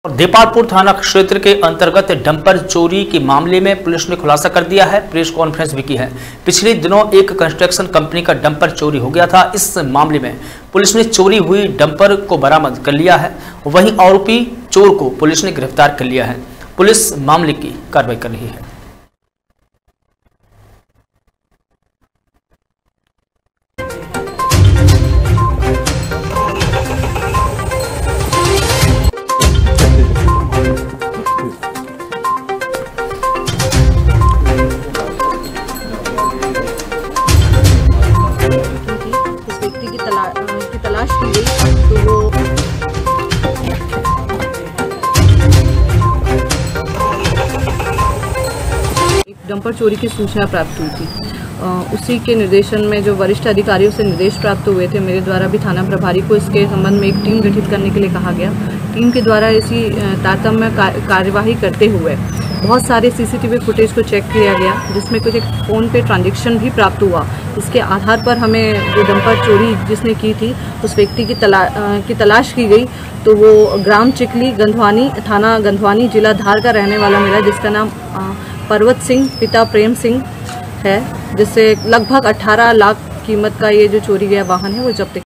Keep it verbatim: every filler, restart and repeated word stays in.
देपालपुर थाना क्षेत्र के अंतर्गत डंपर चोरी के मामले में पुलिस ने खुलासा कर दिया है। प्रेस कॉन्फ्रेंस भी की है। पिछले दिनों एक कंस्ट्रक्शन कंपनी का डंपर चोरी हो गया था। इस मामले में पुलिस ने चोरी हुई डंपर को बरामद कर लिया है। वहीं आरोपी चोर को पुलिस ने गिरफ्तार कर लिया है। पुलिस मामले की कार्रवाई कर रही है। की, तला, की तलाश की गई तो वो एक डंपर चोरी की सूचना प्राप्त हुई थी। आ, उसी के निर्देशन में जो वरिष्ठ अधिकारियों से निर्देश प्राप्त हुए थे, मेरे द्वारा भी थाना प्रभारी को इसके संबंध में एक टीम गठित करने के लिए कहा गया। टीम के द्वारा इसी तारतम्य कार्यवाही करते हुए बहुत सारे सीसीटीवी फुटेज को चेक किया गया, जिसमें कुछ एक फ़ोन पे ट्रांजैक्शन भी प्राप्त हुआ। इसके आधार पर हमें जो डंपर चोरी जिसने की थी उस व्यक्ति की तला की तलाश की गई। तो वो ग्राम चिकली गंधवानी, थाना गंधवानी, जिला धार का रहने वाला मिला, जिसका नाम पर्वत सिंह पिता प्रेम सिंह है, जिससे लगभग अठारह लाख कीमत का ये जो चोरी गया वाहन है वो जब्त